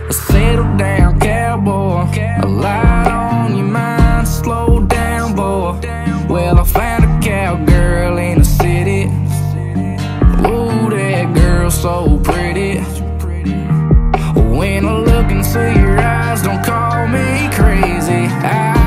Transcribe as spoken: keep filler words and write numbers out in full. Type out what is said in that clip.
Settle down, cowboy. A light on your mind, slow down, boy. Well, I found a cowgirl in the city. Ooh, that girl's so pretty. When I look into your eyes, don't call me crazy. I